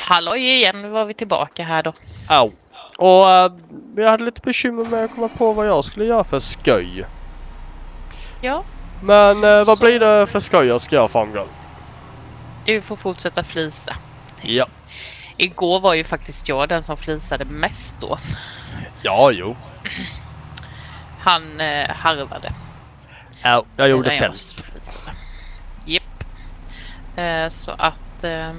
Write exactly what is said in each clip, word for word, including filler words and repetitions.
Halloj igen, nu var vi tillbaka här då. Au. Och uh, vi hade lite bekymmer med att komma på vad jag skulle göra för skoj. Ja. Men uh, vad Så... blir det för skoj jag ska göra Farmgirl? Du får fortsätta flisa. Ja. Igår var ju faktiskt jag den som flisade mest då. Ja, jo. Han eh, harvade. Ja, jag gjorde fält. Japp. Eh, så att eh,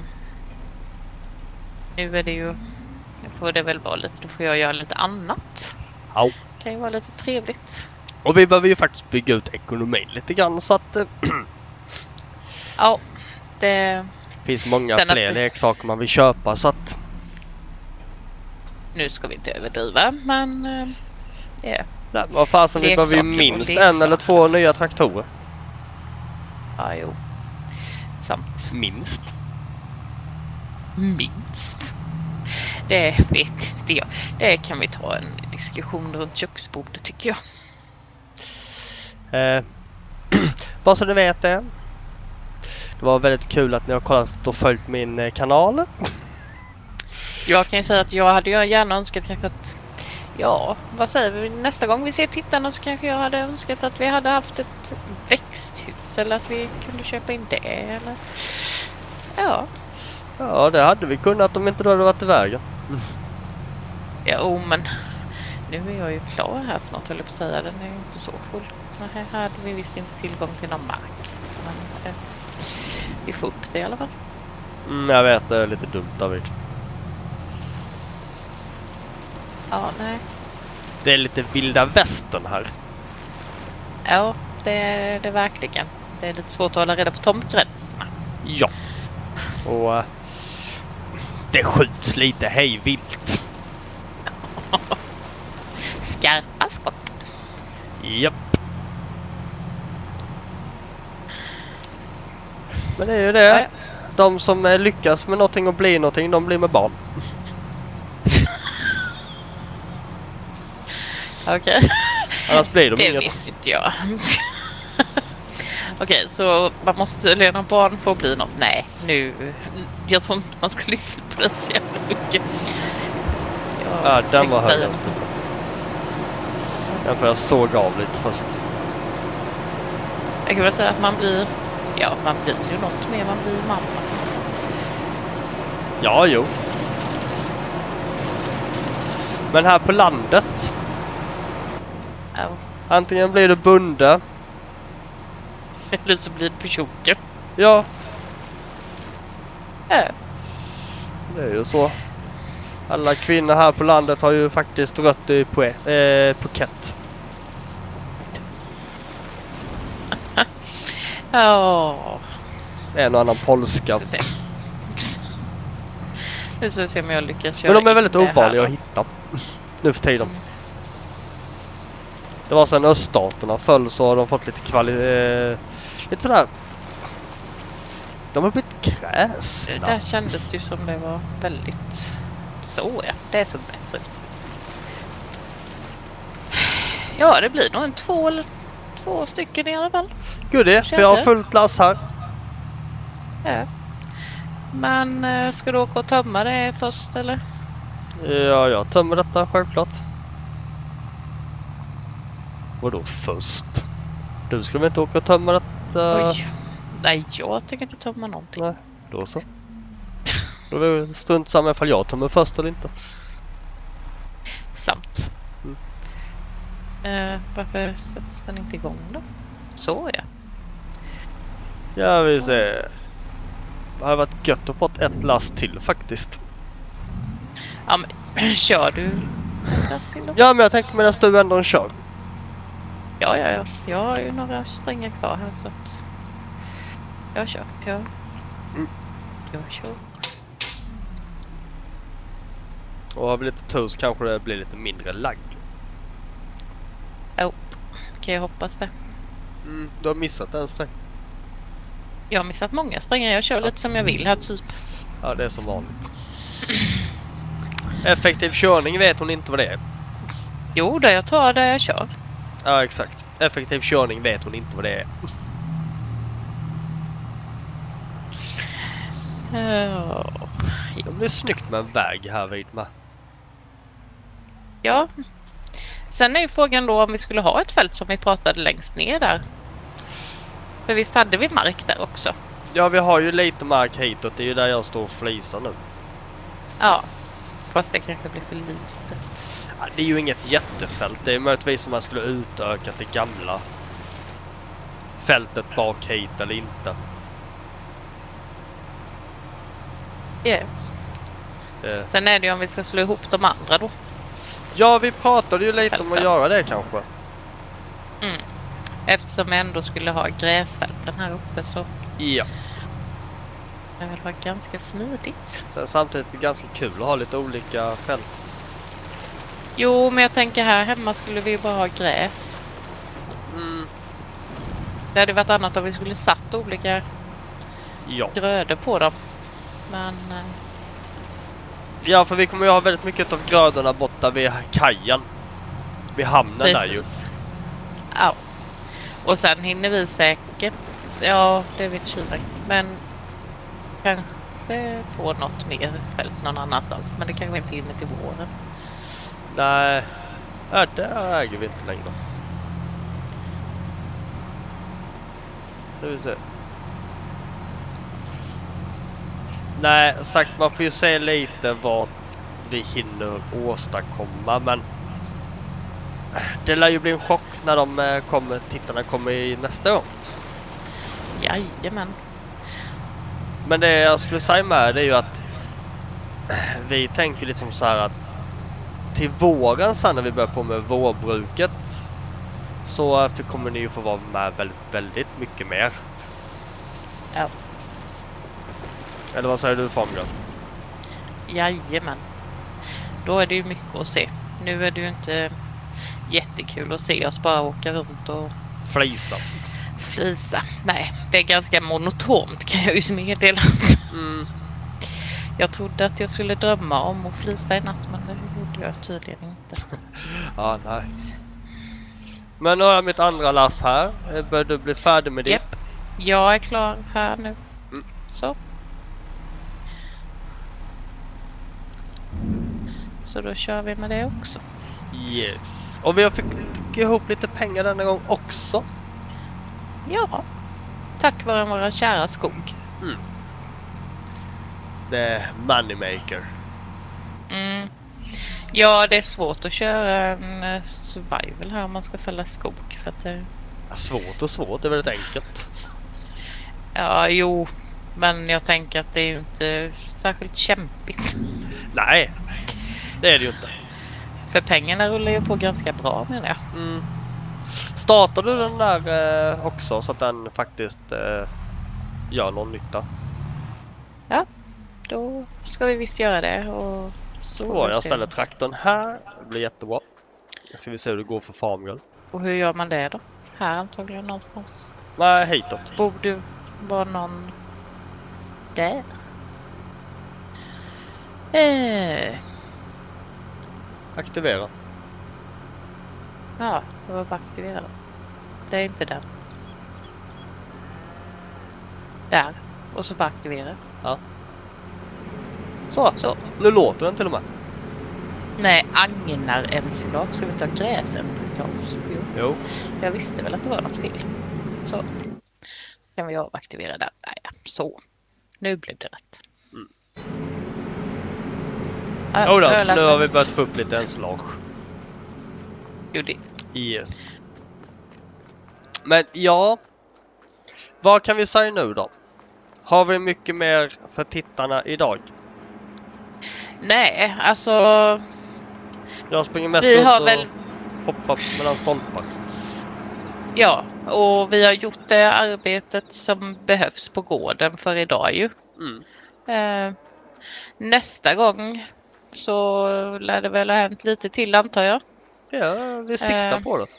nu är det ju, nu får det väl vara lite, då får jag göra lite annat. Ja. Det kan ju vara lite trevligt. Och vi behöver ju faktiskt bygga ut ekonomin lite grann så att... Eh, ja, det... finns många Sen fler att... leksaker man vill köpa så att... Nu ska vi inte överdriva, men... Eh, yeah. Nej, vad fasen, vi behöver ju minst en eller två nya traktorer. Ja, jo. Sant. Minst. Minst. Det vet inte jag. Det kan vi ta en diskussion runt köksbordet tycker jag. Eh, vad så du vet det. Det var väldigt kul att ni har kollat och följt min kanal. Jag kan ju säga att jag hade ju gärna önskat kanske att... Ja, vad säger vi? Nästa gång vi ser tittarna så kanske jag hade önskat att vi hade haft ett växthus. Eller att vi kunde köpa in det. Eller... Ja. Ja, det hade vi kunnat om inte du hade varit i vägen. Mm. Jo, men nu är jag ju klar här snart, höll jag på att säga. Den är ju inte så full. Men här hade vi visst inte tillgång till någon mark. Men eh, vi får upp det i alla fall. Mm, jag vet, det är lite dumt, David. Ja, nej. Det är lite vilda västern här. Ja, det är det verkligen. Det är lite svårt att hålla reda på tomtgränserna. Ja. Och uh, det skjuts lite hej vilt. Skarpa skott. Japp. Men det är ju det. Ja, ja. De som uh, lyckas med någonting och blir någonting, de blir med barn. Okej. Okay. Annars blir de det inget. Det vet inte jag. Okej, okay, så man måste tydligen ha barn för att bli något. Nej, nu... Jag tror inte man ska lyssna på det så jävla mycket. Jag ja, den var högast. Den får jag såga av lite först. Jag kan väl säga att man blir... Ja, man blir ju något mer. Man blir mamma. Ja, jo. Men här på landet... Oh. Antingen blir du bonde. Eller så blir det personer. Ja. Äh. Det är ju så. Alla kvinnor här på landet har ju faktiskt rötter i på eh, Phuket. Ja. oh. En och annan polska. Nu ska vi se om jag lyckas köra. Men de är väldigt ovanliga att hitta. Nu för tiden. Mm. Det var sen öststaterna föll så har de fått lite kvalitet. Eh, lite sådär. De har blivit kräsna. Det där kändes ju som det var väldigt så, ja. Det såg bättre ut. Ja, det blir nog en två eller två stycken i alla fall. Gud det, för jag har fullt lass här. Ja. Men ska du åka och tömma det först eller? Ja, jag tömmer detta självklart. Vadå först? Du skulle väl inte åka och tömma detta? Oj. Nej, jag tänker inte tömma någonting. Nej, då så. Då är det strunt samma ifall jag tömmer först eller inte. Sant. Mm. Uh, varför sätts den inte igång då? Så ja. Ja, vi ser. Det hade varit gött att fått ett last till faktiskt. Ja, men kör du ett last till då? Ja, men jag tänker medan du ändå kör. Ja, ja, ja. Jag har ju några strängar kvar här så att jag kör. Jag, mm. jag kör. Och har vi lite tur så kanske det blir lite mindre lagg. Ja, oh, kan jag hoppas det. Mm, du har missat en sträng. Jag har missat många strängar. Jag kör ja. lite som jag vill här typ. Ja, det är som vanligt. Effektiv körning vet hon inte vad det är. Jo, det jag tar där jag kör. Ja, exakt. Effektiv körning vet hon inte vad det är. Oh. Det blir snyggt med en väg här vid med. Ja. Sen är ju frågan då om vi skulle ha ett fält som vi pratade längst ner där. För visst hade vi mark där också? Ja, vi har ju lite mark hitåt. Det är ju där jag står och flisar nu. Ja. Fast det kanske blir för litet. Ja, det är ju inget jättefält. Det är möjligtvis om man skulle utöka det gamla fältet bak hit eller inte. Yeah. Eh. Sen är det ju om vi ska slå ihop de andra då. Ja, vi pratade ju lite Fälten. om att göra det kanske. Mm. Eftersom vi ändå skulle ha gräsfälten här uppe så Ja. det väl vara ganska smidigt. Sen samtidigt är det ganska kul att ha lite olika fält. Jo, men jag tänker här hemma skulle vi ju bara ha gräs. Mm. Det hade varit annat om vi skulle satt olika Ja. grödor på dem. Men eh, Ja, för vi kommer ju ha väldigt mycket av grödorna borta vid kajen. Vid hamnen där ju. precis. Ja. Och sen hinner vi säkert, ja det vet tjuven, men kanske få något mer fält någon annanstans. Men det kanske inte hinner till våren. Nej, ja, där äger vi inte längre. Nu vill vi se. Nej, sagt, man får ju se lite vad vi hinner åstadkomma, men det lär ju bli en chock när de kommer, tittarna kommer i nästa år. Jajamän. Men det jag skulle säga med det är ju att vi tänker liksom så här att till våren sen när vi börjar på med vårbruket så kommer ni ju få vara med väldigt, väldigt mycket mer. Ja. Eller vad säger du, Famgren? Jajamän. Då är det ju mycket att se. Nu är det ju inte jättekul att se oss bara åka runt och Flisa. flisa. Nej, det är ganska monotont kan jag ju meddela. Mm. Jag trodde att jag skulle drömma om att flisa i natt, men det gjorde jag tydligen inte. Ja, nej. Men nu har jag mitt andra lass här. Bör du bli färdig med Japp. ditt? Jag är klar här nu. Mm. Så. Så då kör vi med det också. Yes. Och vi har fick ihop lite pengar denna gång också. Ja. Tack vare våra kära skog. Mm. The moneymaker. Mm. Ja, det är svårt att köra en survival här om man ska fälla skog. För att det... Svårt och svårt, det är väldigt enkelt. Ja, jo. Men jag tänker att det är ju inte särskilt kämpigt. Nej, det är det ju inte. För pengarna rullar ju på ganska bra, menar jag. Mm. Startar du den där eh, också så att den faktiskt eh, gör någon nytta? Ja, då ska vi visst göra det. Och Så jag ställer traktorn här. Det blir jättebra. Nu ska vi se hur det går för Famgirl. Och hur gör man det då? Här antagligen någonstans. Nej, hitåt. Borde vara någon där. Eh, Aktivera. ja, det var bara aktivera. Det är inte den. Där. Och så bara aktivera. Så, Så. nu låter den till och med. Nej, agnar en slag. Ska vi ta gräsen? Jo. Jo. Jag visste väl att det var något fel. Så. Kan vi avaktivera där. Nej, så. Nu blev det rätt. Mm. Ja, Jo då, jag nu lät har vi mig- börjat få upp lite ensilage. Jo, det. Yes. Men ja. Vad kan vi säga nu då? Har vi mycket mer för tittarna idag? Nej, alltså Jag springer mest vi runt har och väl, hoppar mellan stolpar. ja, och vi har gjort det arbetet som behövs på gården för idag ju. Mm. Eh, nästa gång så lär det väl ha hänt lite till, antar jag. Ja, vi siktar Eh. på det.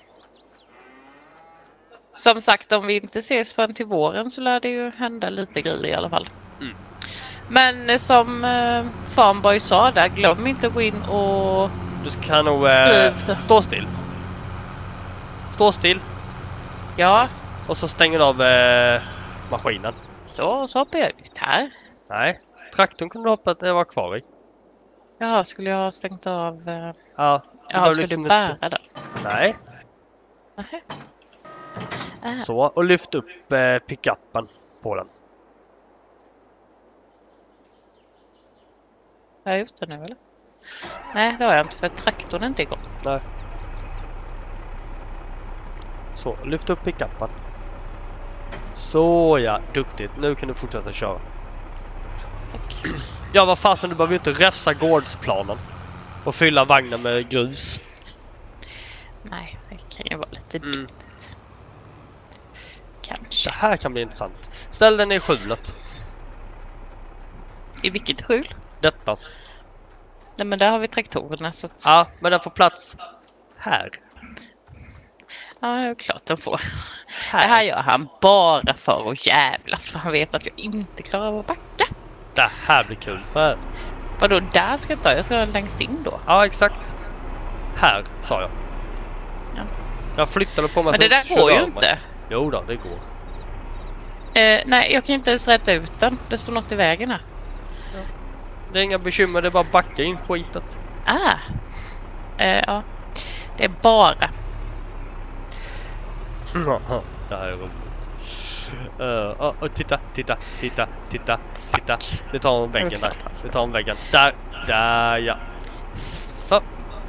Som sagt, om vi inte ses förrän till våren så lär det ju hända lite grejer i alla fall. Mm. Men eh, som eh, Farmboy sa där, glöm inte att gå in och Du kan nog eh, Skriv. stå still. Stå still ja, och så stänger du av eh, maskinen. så, så hoppar jag ut här. Nej, traktorn kunde du hoppa att det var kvar i. Jaha, skulle jag ha stängt av... Uh... Ja. Ja, ska liksom du bära inte... den? Nej. Aha. Aha. Så, och lyft upp eh, pickuppen på den. Har jag gjort det nu eller? Nej, det har jag inte för traktorn är inte igång. Nej. Så, lyft upp pickuppen. Så ja, duktigt. Nu kan du fortsätta köra. Tack. Ja, vad fasen, du behöver inte räfsa gårdsplanen och fylla vagnen med grus. Nej, det kan ju vara lite mm. dumt. Kanske. Det här kan bli intressant. Ställ den i skjulet. I vilket skjul? Detta. Nej, men där har vi traktorerna så att... Ja, men den får plats här. Ja, det är klart den får. Här. Det här gör han bara för att jävlas. För han vet att jag inte klarar av att backa. Det här blir kul. Här. Vadå, där ska jag ta? Jag ska ha den längst in då. Ja, exakt. Här, sa jag. Ja. Jag flyttade på mig. Men det där går ju inte. Jo då, det går. Eh, nej, jag kan inte ens rätta ut den. Det står något i vägen här. Ja. Det är inga bekymmer, det är bara att backa in skitet. Ah. Eh, ja. Det är bara. Det här är roligt. Uh, oh, oh, titta, titta, titta, titta, titta. Vi tar en väggen där. Vi tar en väggen. Där, där, ja. Så.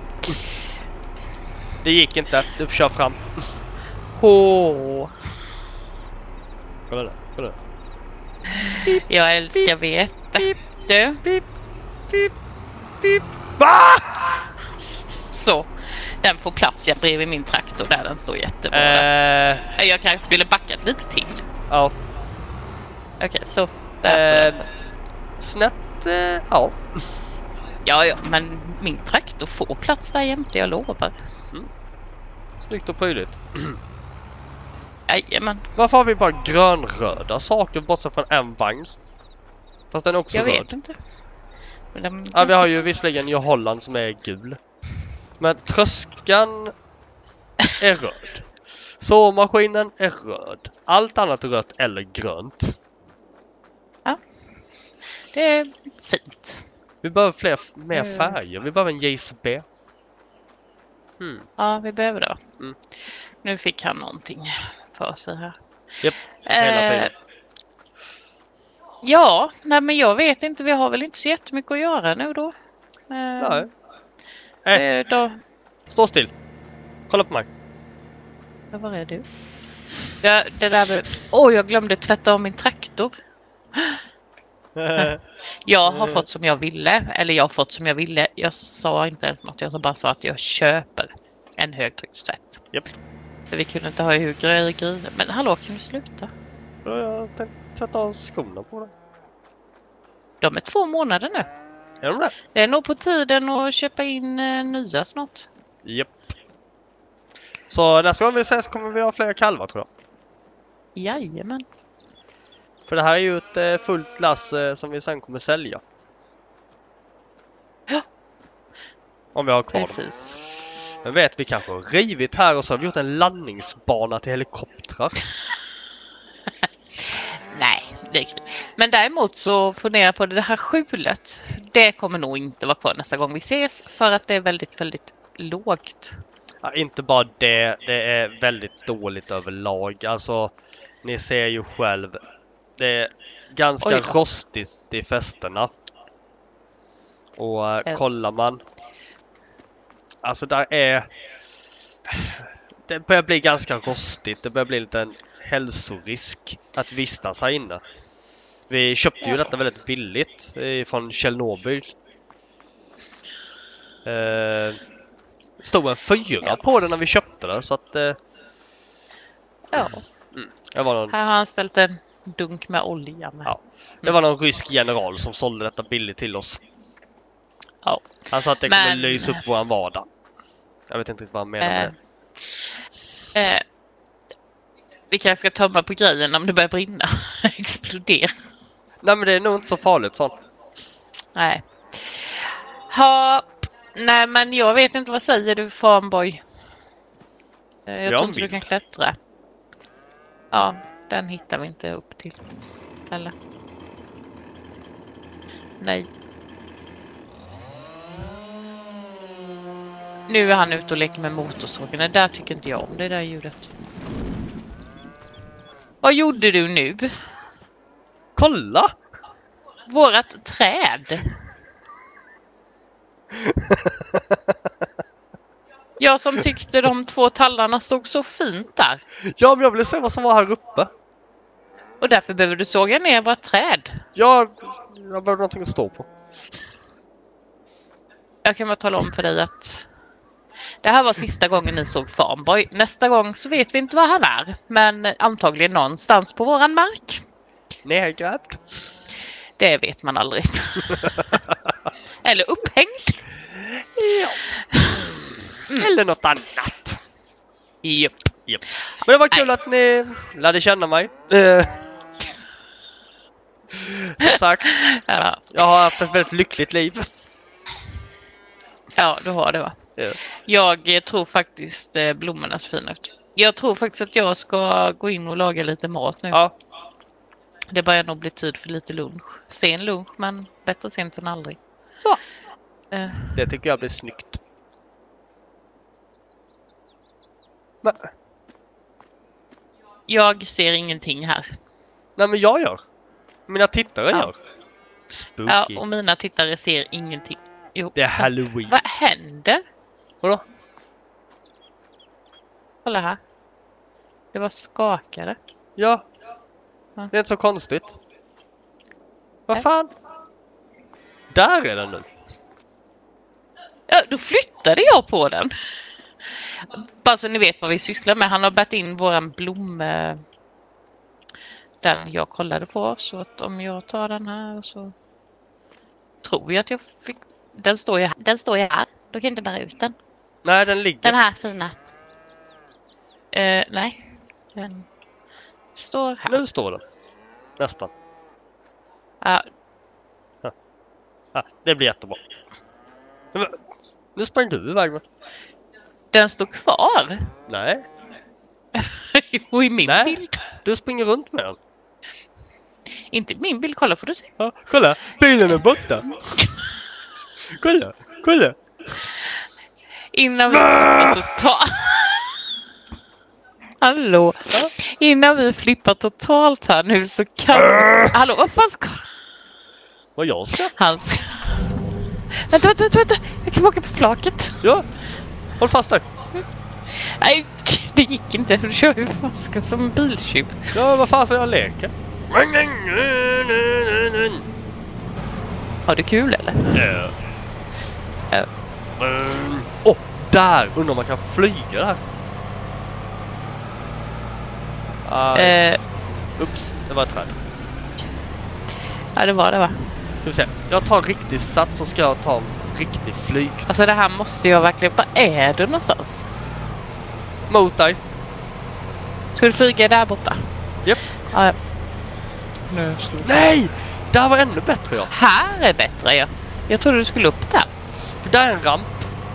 Det gick inte. Du får köra fram. Åh. Kolla där, kolla där. Jag älskar veta. Du? Pip, pip, pip. Ah! Så. Den får plats jag bredvid min traktor där den står jättebra. Eh, jag kanske skulle backat lite till. Ja. Okej, okay, så där eh, snett, eh, ja. Ja, ja, men min traktor får plats där jämte, jag lovar. Mm. Snyggt och prydligt. Jajamän. Varför har vi bara grönröda saker bortsett från en vagn? Fast den är också jag röd. Jag vet inte. Men ja, vi har ju visserligen New Holland som är gul. Men tröskan är röd. Såmaskinen är röd. Allt annat är rött eller grönt. Ja. Det är fint. Vi behöver fler, mer färger. Vi behöver en J C B. Hmm. Ja, vi behöver det. Mm. Nu fick han någonting för sig här. Japp, hela tiden. Eh, ja, nej men jag vet inte. Vi har väl inte så jättemycket att göra nu då. Nej. Eh, eh, då. Stå still. Kolla på mig. Ja, var är du? Ja, det där... Åh, oh, jag glömde tvätta om min traktor. Jag har fått som jag ville. Eller jag har fått som jag ville. Jag sa inte ens något. Jag bara sa att jag köper en högtryckstvätt. Japp. För vi kunde inte ha hur grejer. Men hallå, kan du sluta? Ja, jag tänkte sätta av skorna på det. De är två månader nu. Är de det? Det är nog på tiden att köpa in uh, nya snart. Japp. Så nästa gång vi ses kommer vi ha fler kalvar, tror jag. Jajamän. För det här är ju ett eh, fullt lass eh, som vi sen kommer sälja. Ja. Om vi har kvar Precis. dem. Men vet vi kanske har rivit här och så har vi gjort en landningsbana till helikoptrar. Nej, det är... Men däremot så funderar jag på det, det här skjulet. Det kommer nog inte vara kvar nästa gång vi ses. För att det är väldigt, väldigt lågt. Ja, inte bara det. Det är väldigt dåligt överlag. Alltså, ni ser ju själv. Det är ganska rostigt i fästena. Och äh, kollar man. Alltså där är... Det börjar bli ganska rostigt. Det börjar bli lite en hälsorisk att vistas här inne. Vi köpte ju detta väldigt billigt från Tjernobyl. Eh, stod en fyra på den när vi köpte det, så att... Eh, ja. Mm, det var någon... Här har han ställt en dunk med olja med. Ja. Det var någon rysk general som sålde detta billigt till oss. Ja. Han sa att det kommer Men... lysa upp våran vardag. Jag vet inte riktigt vad han menar med det. Eh, vi kanske ska tömma på grejen om det börjar brinna. Explodera. Nej, men det är nog inte så farligt sånt. Nej. Ha, nej, men jag vet inte, vad säger du, fanboy? Jag tror inte du kan klättra. Ja, den hittar vi inte upp till. Eller? Nej. Nu är han ute och leker med motorsågen. Det där tycker inte jag om, det där ljudet. Vad gjorde du nu? Kolla! Vårat träd. Jag som tyckte de två tallarna stod så fint där. Ja, men jag ville se vad som var här uppe. Och därför behöver du såga ner våra träd. Ja, jag behöver någonting att stå på. Jag kan bara tala om för dig att det här var sista gången ni såg Farmboy. Nästa gång så vet vi inte vad han är. Men antagligen någonstans på våran mark. Nergrävd. Det vet man aldrig. Eller upphängd. Ja. Mm. Eller något annat. Japp. Japp. Men det var kul Nej. att ni lärde känna mig. Uh. Som sagt, ja. Jag har haft ett väldigt lyckligt liv. Ja, du har det va? Ja. Jag tror faktiskt eh, blommorna ser fina ut. Jag tror faktiskt att jag ska gå in och laga lite mat nu. Ja. Det börjar nog bli tid för lite lunch. Sen lunch, men bättre sent än aldrig. Så. Uh. Det tycker jag blir snyggt. Men. Jag ser ingenting här. Nej, men jag gör. Mina tittare ja. gör. Spooky. Ja, och mina tittare ser ingenting. Jo. Det är Halloween. Vad händer? Vadå? Kolla här. Det var skakade. Ja. ja. Det är inte så konstigt. Vad fan? Där är den nu. Ja, då flyttade jag på den. Bara så ni vet vad vi sysslar med. Han har bärt in våran blom... Den jag kollade på. Så att om jag tar den här så... Tror jag att jag fick... Den står ju här. Den står ju här. Då kan jag inte bära ut den. Nej, den ligger. Den här fina. Uh, nej. Den står här. Nu står den. Nästan. Ja. Ja. Ja, det blir jättebra. Men, nu sprang du iväg med. Den står kvar. Nej. Och i min Nej. bild. Du springer runt med den. Inte min bild, kolla får du se. Ja, kolla, bilen är borta. Kolla, kolla. Innan vi flippar totalt. Hallå. Ja. Innan vi flippar totalt här nu så kan... Hallå, vad fan ska... Vad jag ska? Hans... Vänta, vänta, vänta, vänta. Jag kan åka på flaket. Ja, håll fast där. Nej, det gick inte. Du kör ju fast som en biltjuv. Ja, vad fan ska jag leka? Har du kul eller? Ja. Ja. Åh, oh, där! Undrar om man kan flyga där. Uh, eh, ups, det var ett träd. Ja, det var det va? Ska vi se. Jag tar en riktig sats så ska jag ta en riktig flyg. Alltså det här måste jag verkligen... Var är du någonstans? Mot dig. Ska du flyga där borta? Japp. Ja, ja. Nu. Nej! Där var ännu bättre ja. Här är bättre ja. Jag trodde du skulle upp där. För där är en ramp.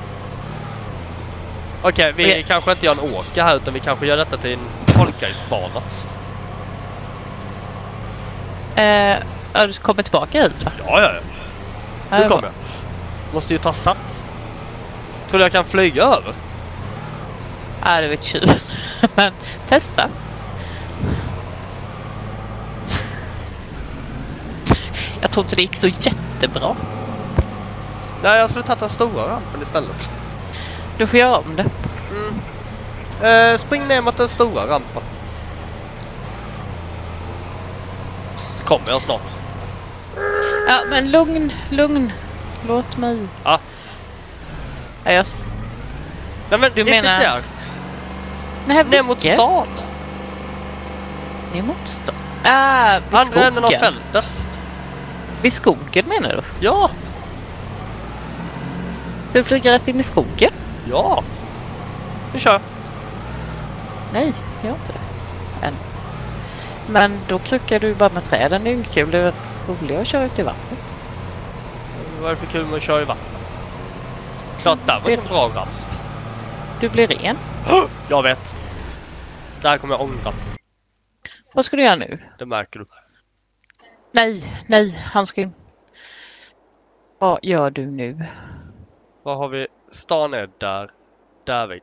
Okej, okay, vi okay. kanske inte gör en åka här utan vi kanske gör detta till en folkracebana. Eh, ja, du kommer tillbaka hit va? Ja, ja, ja. ja Nu kommer jag. Måste ju ta sats. Tror du jag kan flyga över? Ja, det vet tjuv. Men testa. Jag tror inte det gick så jättebra. Nej, jag skulle ta den stora rampen istället. Du får göra om det. Mm. Eh, spring ner mot den stora rampen. Så kommer jag snart. Ja, men lugn, lugn. Låt mig. Ja. Ja, jag... Nej, men du inte menar... där. Nej, ner mot stan. Ner mot stan? Ah, vid andra änden av skogen. fältet. Vid skogen menar du? Ja. Du flyger rätt in i skogen? Ja. Nu kör. Nej, jag gör inte det. Än. Men då kryckar du bara med träden. Det är ju kul. Det är roligt att köra ut i vattnet. Vad är det för kul med att köra i vatten? Klart, där var en bra ramp. Du blir ren. Jag vet. Där kommer jag ångra. Vad ska du göra nu? Det märker du. Nej, nej, han ska in. Vad gör du nu? Vad har vi? Stan är där. David.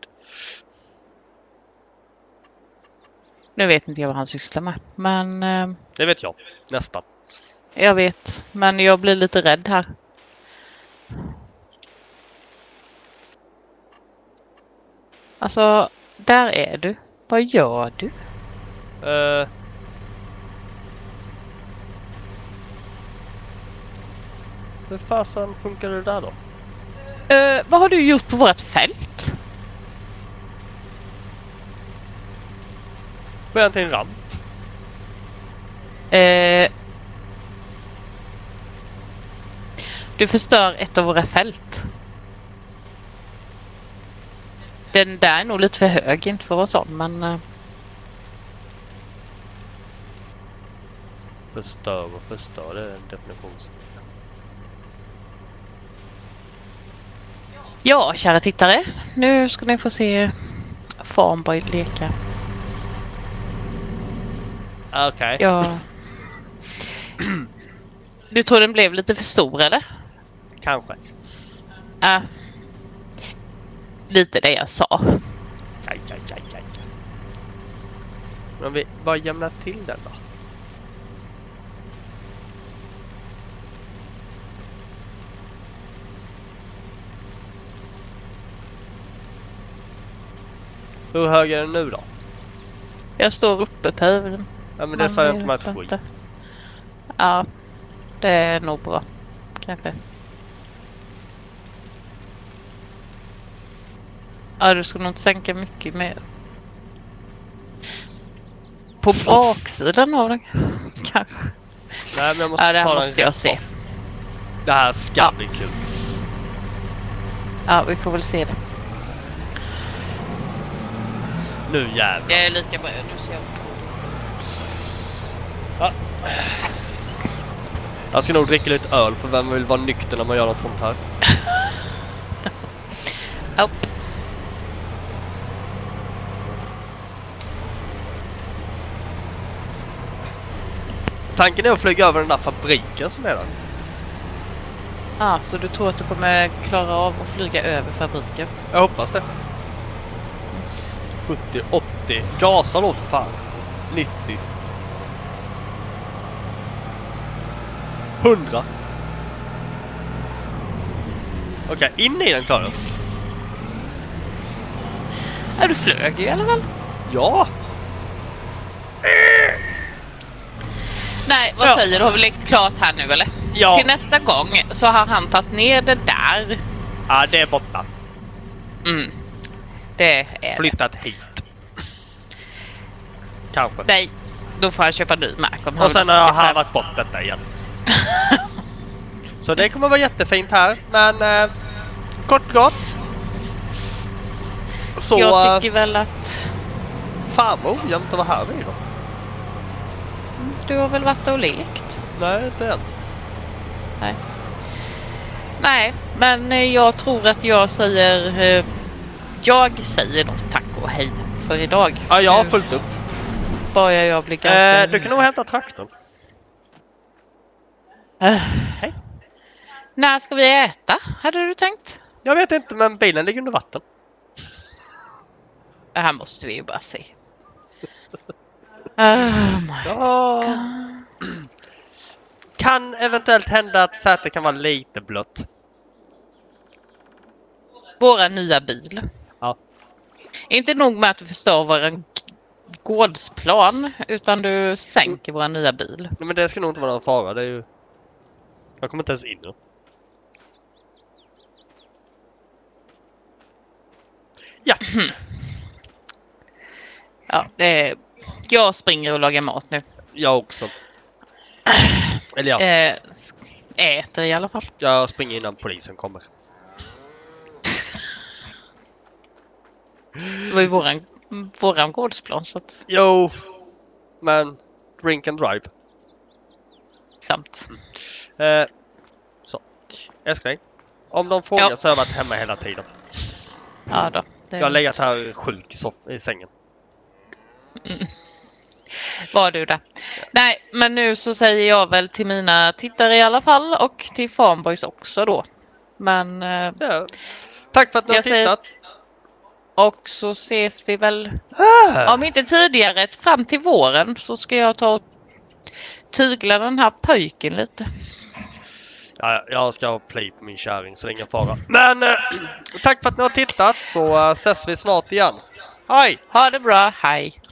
Nu vet inte jag vad han sysslar med. Men eh, Det vet jag. Nästan. jag vet. Men jag blir lite rädd här. Alltså, där är du. Vad gör du? Uh, hur fasen funkar det där då? Uh, vad har du gjort på vårt fält? Början till en ramp. Uh, du förstör ett av våra fält. Den där är nog lite för hög, inte för att vara sån, men... Uh... Förstör och förstör, det är en definition. Ja, kära tittare. Nu ska ni få se Farmboy leka. Okej. Okay. Ja. Du tror den blev lite för stor, eller? Kanske. Ja. Uh, lite det jag sa. Aj, aj, aj, aj. Men vi bara jämnar till den då. Hur hög är den nu då? Jag står uppe på över. Ja, men det säger inte mig ett skit. Ja, det är nog bra. Kanske. Ja, du ska nog inte sänka mycket mer. På baksidan av den kanske. Nej, men jag måste ja, det ta här måste jag se. Det här ska ja. bli kul. Ja, vi får väl se det. Nu jävlar. Jag är lika bra. Nu ser jag. Ja. Jag ska nog dricka lite öl, för vem vill vara nykter när man gör något sånt här? Oh. Tanken är att flyga över den där fabriken som är där. Ah, så du tror att du kommer klara av att flyga över fabriken? Jag hoppas det. sjuttio, åttio. Gasa då för fan. nittio. hundra. Okej, okay, in i den klarar jag. Ja, du flög ju i alla fall. Ja. Nej, vad ja. säger du? Har vi lekt klart här nu, eller? Ja. Till nästa gång så har han tagit ner det där. Ja, det är borta. Mm. Det är flyttat det. hit. Kanske. Nej, då får han köpa ny mark. Om och sen har jag harvat bort detta igen. Så det kommer vara jättefint här. Men eh, kort gott. Så, jag tycker väl att... Fan vad ojämnt att vara här vid då. Du har väl varit och lekt? Nej, inte än. Nej. Nej, men jag tror att jag säger... Eh, jag säger nog tack och hej för idag. Ja, jag har fullt upp. Bara jag blir ganska... Eh, du kan nog hämta traktorn. Uh, hej. När ska vi äta, hade du tänkt? Jag vet inte, men bilen ligger under vatten. Det här måste vi ju bara se. Oh my ja. God. Kan eventuellt hända att sätet kan vara lite blött. Våra nya bil. Ja. Inte nog med att du förstår vår gårdsplan, utan du sänker våra nya bil. Men det ska nog inte vara någon fara. Det är ju... Jag kommer inte ens in nu. Ja. Ja, det är... Jag springer och lagar mat nu. Jag också. Eller ja. Äh, äter i alla fall. Jag springer innan polisen kommer. Det var ju våran, våran gårdsplan, så att... Jo, men drink and drive. Samt. Mm. Eh, så. Älskling. Om de frågar ja. så har jag varit hemma hela tiden. Ja då. Jag har legat här sjuk i, soff- i sängen. Mm. var du där. Nej, men nu så säger jag väl till mina tittare i alla fall och till Fanboys också då. Men... Eh, ja. Tack för att ni har tittat. Säger, och så ses vi väl, ah. om inte tidigare, fram till våren så ska jag ta och tygla den här pöjken lite. Ja, jag ska ha play på min kärring så det är ingen fara. Men eh, tack för att ni har tittat så uh, ses vi snart igen. Hej! Ha det bra, hej!